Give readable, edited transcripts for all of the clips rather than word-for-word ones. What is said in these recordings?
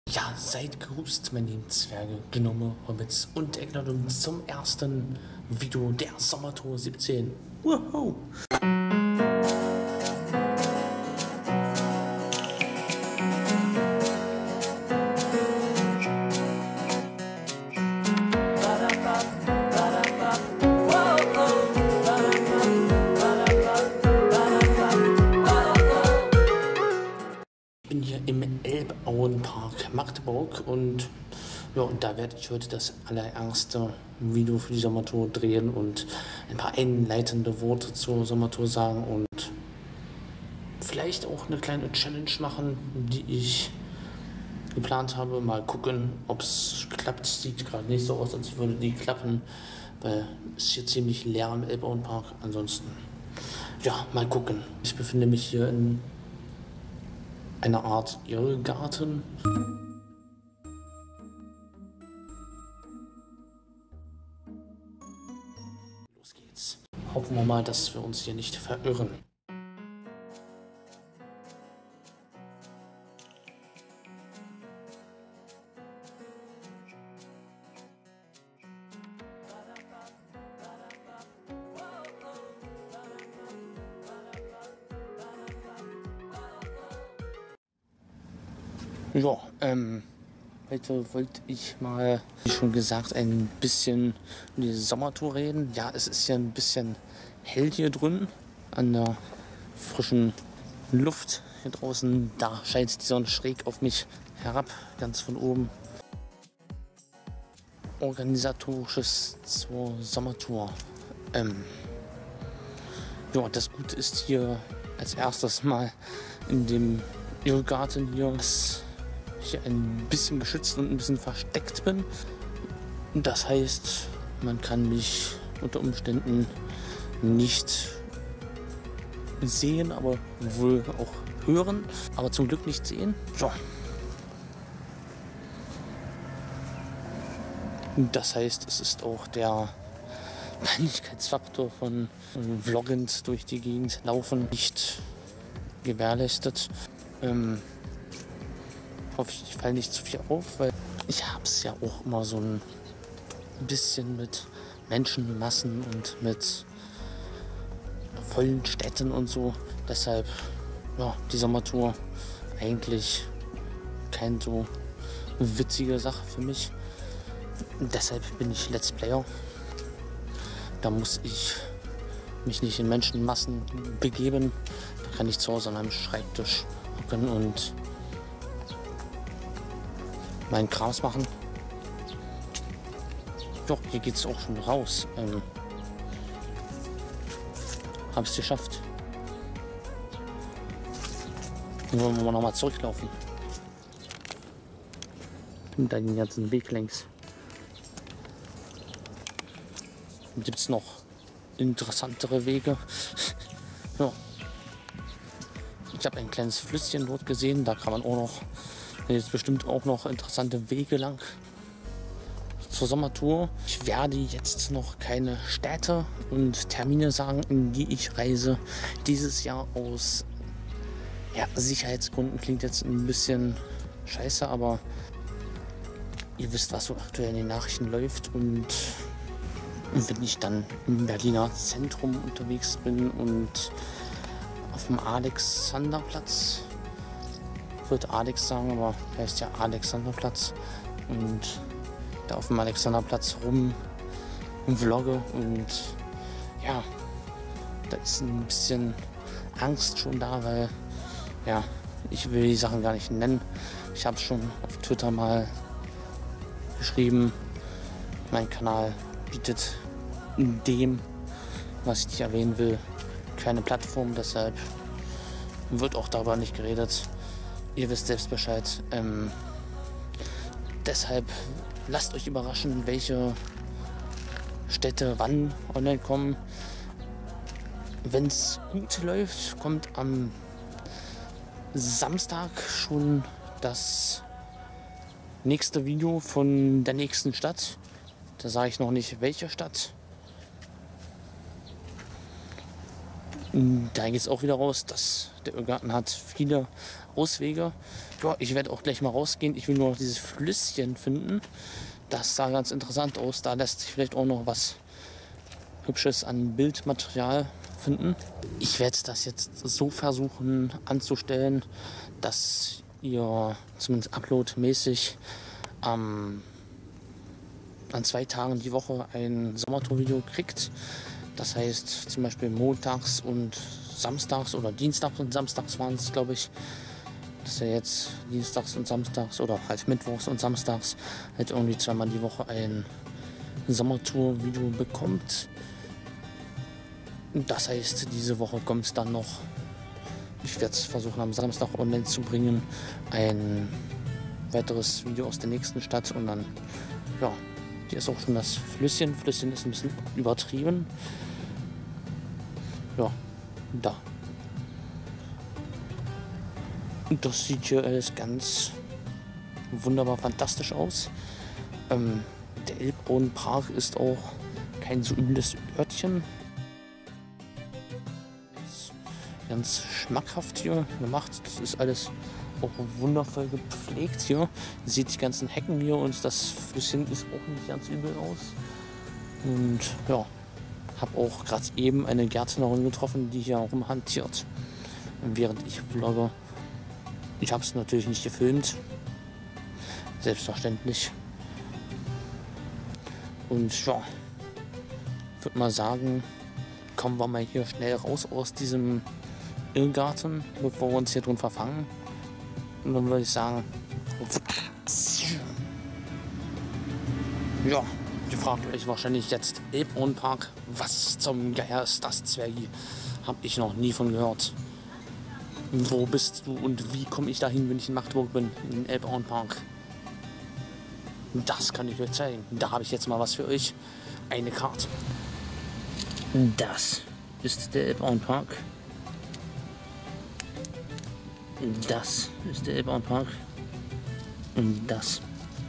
Ja, seid gegrüßt, meine lieben Zwerge, Gnome, Hobbits und Ecknerdum zum ersten Video der Sommertour 17. Wow! Ich bin hier im Elbauenpark Magdeburg und ja, und da werde ich heute das allererste Video für die Sommertour drehen und ein paar einleitende Worte zur Sommertour sagen und vielleicht auch eine kleine Challenge machen, die ich geplant habe. Mal gucken, ob es klappt. Sieht gerade nicht so aus, als würde die klappen, weil es ist hier ziemlich leer im Elbauenpark. Ansonsten, ja, mal gucken. Ich befinde mich hier in einer Art Irrgarten. Los geht's. Hoffen wir mal, dass wir uns hier nicht verirren. Ja, heute wollte ich mal, wie schon gesagt, ein bisschen über die Sommertour reden. Ja, es ist ja ein bisschen hell hier drin an der frischen Luft hier draußen. Da scheint die Sonne schräg auf mich herab, ganz von oben. Organisatorisches zur Sommertour. Ja, das Gute ist hier als erstes mal in dem Irrgarten hier, dass ich ein bisschen geschützt und ein bisschen versteckt bin. Das heißt, man kann mich unter Umständen nicht sehen, aber wohl auch hören, aber zum Glück nicht sehen. So. Das heißt, es ist auch der Peinlichkeitsfaktor von vloggend durch die Gegend laufen nicht gewährleistet. Hoffe ich falle nicht zu viel auf, weil ich habe es ja auch immer so ein bisschen mit Menschenmassen und mit vollen Städten und so. Deshalb, ja, die Sommertour eigentlich keine so witzige Sache für mich. Deshalb bin ich Let's Player. Da muss ich mich nicht in Menschenmassen begeben. Da kann ich zu Hause an einem Schreibtisch hocken und meinen Krams machen. Doch, hier geht es auch schon raus. Habe es geschafft. Dann wollen wir nochmal zurücklaufen. Und dann den ganzen Weg längs. Gibt es noch interessantere Wege. Ja. Ich habe ein kleines Flüsschen dort gesehen. Da kann man auch noch, jetzt bestimmt auch noch interessante Wege lang zur Sommertour. Ich werde jetzt noch keine Städte und Termine sagen, in die ich reise. Dieses Jahr aus Sicherheitsgründen klingt jetzt ein bisschen scheiße, aber ihr wisst, was so aktuell in den Nachrichten läuft. Und wenn ich dann im Berliner Zentrum unterwegs bin und auf dem Alexanderplatz, würde Alex sagen, aber heißt ja Alexanderplatz, und da auf dem Alexanderplatz rum vlogge und ja, da ist ein bisschen Angst schon da, weil ja, ich will die Sachen gar nicht nennen. Ich habe schon auf Twitter mal geschrieben, mein Kanal bietet dem, was ich nicht erwähnen will, keine Plattform, deshalb wird auch darüber nicht geredet. Ihr wisst selbst Bescheid. Deshalb lasst euch überraschen, welche Städte wann online kommen. Wenn es gut läuft, kommt am Samstag schon das nächste Video von der nächsten Stadt. Da sage ich noch nicht, welche Stadt. Da geht es auch wieder raus, dass der Irrgarten hat viele Auswege. Ja, ich werde auch gleich mal rausgehen. Ich will nur noch dieses Flüsschen finden. Das sah ganz interessant aus. Da lässt sich vielleicht auch noch was Hübsches an Bildmaterial finden. Ich werde das jetzt so versuchen anzustellen, dass ihr zumindest uploadmäßig an 2 Tagen die Woche ein Sommertour-Video kriegt. Das heißt zum Beispiel montags und samstags oder dienstags und samstags waren es, glaube ich. Dass ihr jetzt dienstags und samstags oder halt mittwochs und samstags halt irgendwie 2-mal die Woche ein Sommertour-Video bekommt. Das heißt, diese Woche kommt es dann noch. Ich werde es versuchen am Samstag online zu bringen. Ein weiteres Video aus der nächsten Stadt und dann, ja, hier ist auch schon das Flüsschen. Flüsschen ist ein bisschen übertrieben. Ja, da. Und das sieht hier alles ganz wunderbar fantastisch aus. Der Elbbrunn-Park ist auch kein so übles Örtchen. Ganz schmackhaft hier gemacht. Das ist alles auch wundervoll gepflegt hier. Ihr seht die ganzen Hecken hier und das Flüsschen ist auch nicht ganz übel aus. Und ja, habe auch gerade eben eine Gärtnerin getroffen, die hier rumhantiert, während ich vlogge. Ich habe es natürlich nicht gefilmt, selbstverständlich. Und ja, ich würde mal sagen, kommen wir mal hier schnell raus aus diesem Irrgarten, bevor wir uns hier drin verfangen. Und dann würde ich sagen, ja, ihr fragt euch wahrscheinlich jetzt, Elbbrunn-Park, was zum Geier ist das, Zwergi? Hab ich noch nie von gehört. Wo bist du und wie komme ich dahin, wenn ich in Magdeburg bin, in den Elbbrunn-Park? Das kann ich euch zeigen. Da habe ich jetzt mal was für euch. Eine Karte. Das ist der Elbbrunn-Park. Das ist der Elbbrunn-Park. Und das.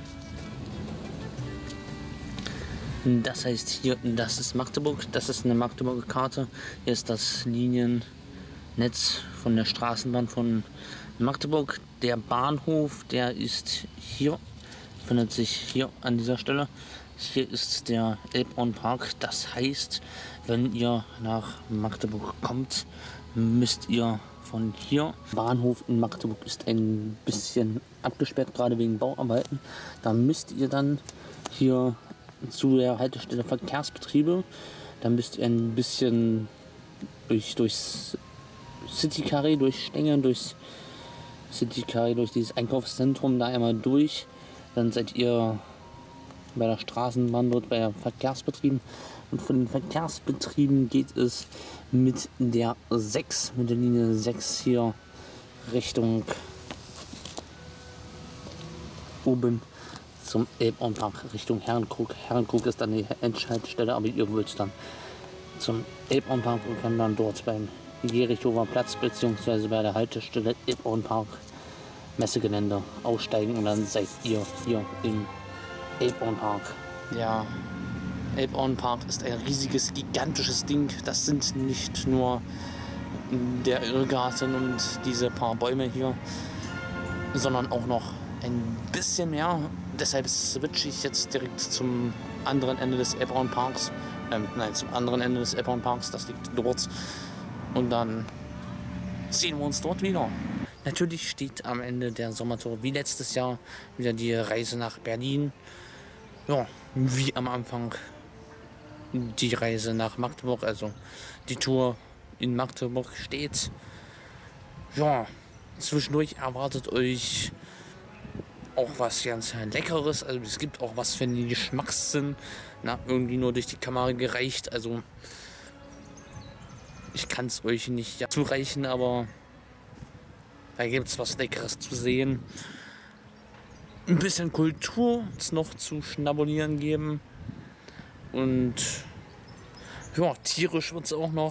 Das heißt hier, das ist Magdeburg. Das ist eine Magdeburger Karte. Hier ist das Liniennetz von der Straßenbahn von Magdeburg. Der Bahnhof, der ist hier, findet sich hier an dieser Stelle. Hier ist der Elbbrunn-Park. Das heißt, wenn ihr nach Magdeburg kommt, müsst ihr von hier. Bahnhof in Magdeburg ist ein bisschen abgesperrt, gerade wegen Bauarbeiten. Da müsst ihr dann hier zu der Haltestelle Verkehrsbetriebe. Da müsst ihr ein bisschen durchs City-Carré, durch Stängen, durchs City-Carré, durch dieses Einkaufszentrum da einmal durch. Dann seid ihr bei der Straßenbahn dort bei Verkehrsbetrieben. Und von den Verkehrsbetrieben geht es mit der 6, mit der Linie 6 hier Richtung oben zum Elbbrunn-Park, Richtung Herrenkrug. Herrenkrug ist dann die Endhaltestelle, aber ihr wollt dann zum Elbbrunn-Park und kann dann dort beim Jerichower Platz bzw. bei der Haltestelle Elbbrunn-Park Messegelände aussteigen und dann seid ihr hier im Elbbrunn-Park. Ja, Elbbrunn-Park ist ein riesiges, gigantisches Ding. Das sind nicht nur der Irrgarten und diese paar Bäume hier, sondern auch noch ein bisschen mehr. Deshalb switche ich jetzt direkt zum anderen Ende des Elbbrunn-Parks. Nein, zum anderen Ende des Elbbrunn-Parks. Das liegt dort. Und dann sehen wir uns dort wieder. Natürlich steht am Ende der Sommertour wie letztes Jahr wieder die Reise nach Berlin. Ja, wie am Anfang die Reise nach Magdeburg, also die Tour in Magdeburg steht. Ja, zwischendurch erwartet euch auch was ganz Leckeres. Also es gibt auch was für den Geschmackssinn. Na, irgendwie nur durch die Kamera gereicht. Also ich kann es euch nicht zureichen, aber da gibt es was Leckeres zu sehen. Ein bisschen Kultur noch zu schnabulieren geben. Und ja, tierisch wird es auch noch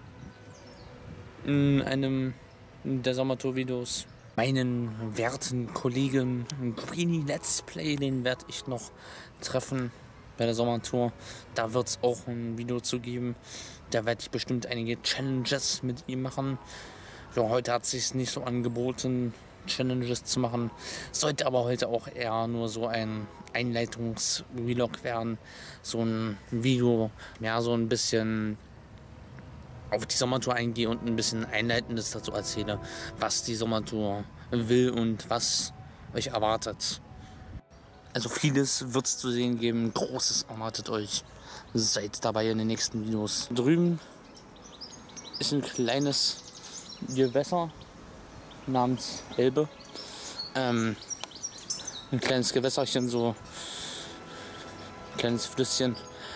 in einem der Sommertour-Videos. Meinen werten Kollegen Greeny Let's Play, den werde ich noch treffen. bei der Sommertour. Da wird es auch ein Video zu geben. Da werde ich bestimmt einige Challenges mit ihm machen. Ja, heute hat es sich nicht so angeboten, Challenges zu machen. Sollte aber heute auch eher nur so ein Einleitungs-Vlog werden. So ein Video, ja, so ein bisschen auf die Sommertour eingehe und ein bisschen Einleitendes dazu erzähle, was die Sommertour will und was euch erwartet. Also vieles wird es zu sehen geben, Großes erwartet euch. Seid dabei in den nächsten Videos. Drüben ist ein kleines Gewässer namens Elbe. Ein kleines Gewässerchen, so ein kleines Flüsschen.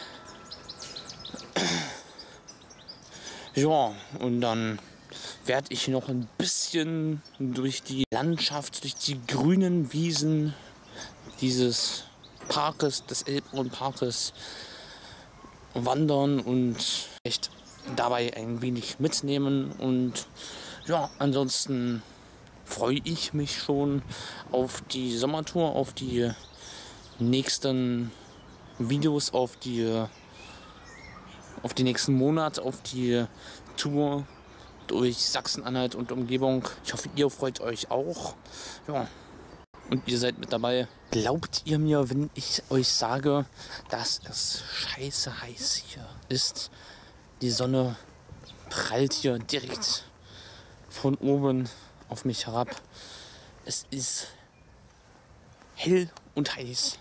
Ja, und dann werde ich noch ein bisschen durch die Landschaft, durch die grünen Wiesen dieses Parkes, des Elbbrunn-Parkes wandern und echt dabei ein wenig mitnehmen. Und ja, ansonsten freue ich mich schon auf die Sommertour, auf die nächsten Videos, auf die nächsten Monate, auf die Tour durch Sachsen-Anhalt und Umgebung. Ich hoffe, ihr freut euch auch. Ja. Und ihr seid mit dabei. Glaubt ihr mir, wenn ich euch sage, dass es scheiße heiß hier ist? Die Sonne prallt hier direkt von oben auf mich herab. Es ist hell und heiß.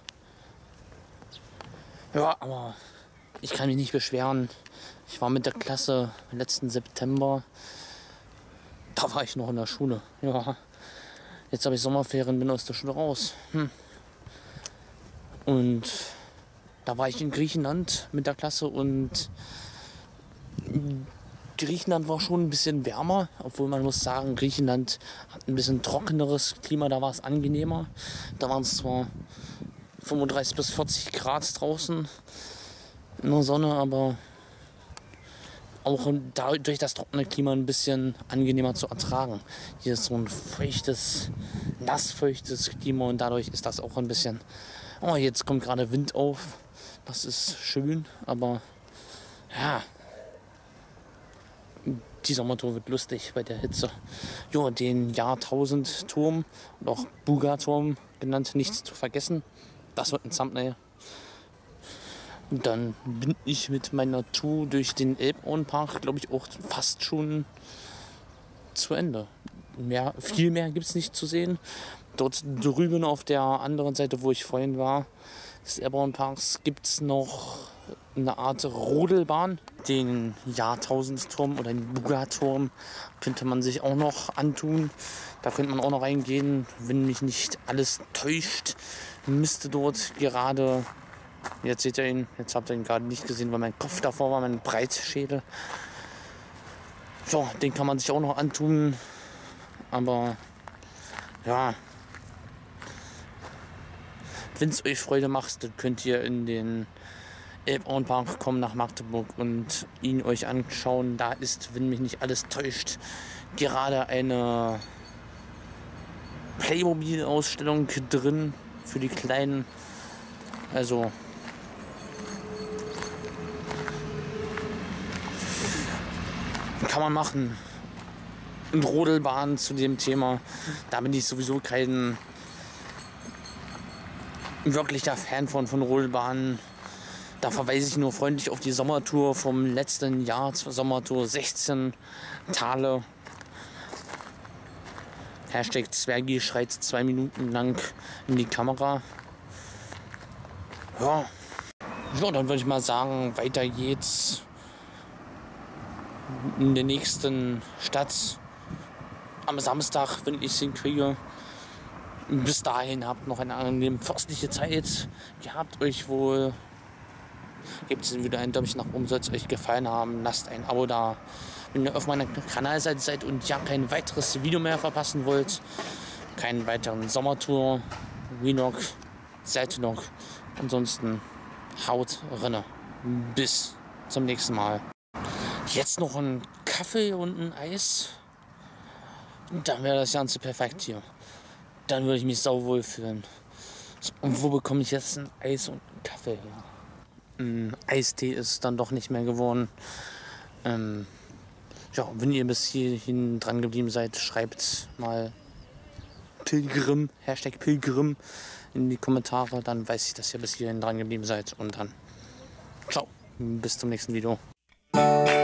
Ja, aber ich kann mich nicht beschweren. Ich war mit der Klasse letzten September. Da war ich noch in der Schule. Ja. Jetzt habe ich Sommerferien, bin aus der Schule raus. Und da war ich in Griechenland mit der Klasse und Griechenland war schon ein bisschen wärmer, obwohl man muss sagen, Griechenland hat ein bisschen trockeneres Klima, da war es angenehmer. Da waren es zwar 35 bis 40 Grad draußen in der Sonne, aber auch durch das trockene Klima ein bisschen angenehmer zu ertragen. Hier ist so ein feuchtes, nassfeuchtes Klima und dadurch ist das auch ein bisschen... Oh, jetzt kommt gerade Wind auf. Das ist schön, aber ja, die Sommertour wird lustig bei der Hitze. Ja, den Jahrtausendturm und auch Buga-Turm genannt, nichts zu vergessen. Das wird ein Thumbnail. Und dann bin ich mit meiner Tour durch den Elbbrunn-Park, glaube ich, auch fast schon zu Ende. Viel mehr gibt es nicht zu sehen. Dort drüben auf der anderen Seite, wo ich vorhin war, des Elbbrunn-Parks, gibt es noch eine Art Rodelbahn. Den Jahrtausendturm oder den Buga-Turm könnte man sich auch noch antun. Da könnte man auch noch reingehen, wenn mich nicht alles täuscht. Müsste dort gerade... Jetzt seht ihr ihn, jetzt habt ihr ihn gerade nicht gesehen, weil mein Kopf davor war, mein Breitschädel. So, den kann man sich auch noch antun. Aber ja, wenn es euch Freude macht, dann könnt ihr in den Elbbrunn-Park kommen nach Magdeburg und ihn euch anschauen. Da ist, wenn mich nicht alles täuscht, gerade eine Playmobil-Ausstellung drin für die Kleinen. Also kann man machen. Und Rodelbahn zu dem Thema, da bin ich sowieso kein wirklicher Fan von Rodelbahnen. Da verweise ich nur freundlich auf die Sommertour vom letzten Jahr, Sommertour 16 Thale. Hashtag Zwergi schreit 2 Minuten lang in die Kamera. Ja, dann würde ich mal sagen, weiter geht's in der nächsten Stadt am Samstag, wenn ich es hinkriege. Bis dahin habt noch eine angenehme fürstliche Zeit. Gehabt euch wohl. Gebt es wieder ein Däumchen nach oben, soll es euch gefallen haben. Lasst ein Abo da, wenn ihr auf meiner Kanalseite seid und ja kein weiteres Video mehr verpassen wollt. Keinen weiteren Sommertour-Vlog. Seid noch. Ansonsten haut rinne. Bis zum nächsten Mal. Jetzt noch ein Kaffee und ein Eis. Dann wäre das Ganze perfekt hier. Dann würde ich mich sauwohl fühlen. Und wo bekomme ich jetzt ein Eis und einen Kaffee her? Eistee ist dann doch nicht mehr geworden. Ja, wenn ihr bis hierhin dran geblieben seid, schreibt mal Pilgrim, Hashtag Pilgrim in die Kommentare. Dann weiß ich, dass ihr bis hierhin dran geblieben seid. Und dann ciao, bis zum nächsten Video.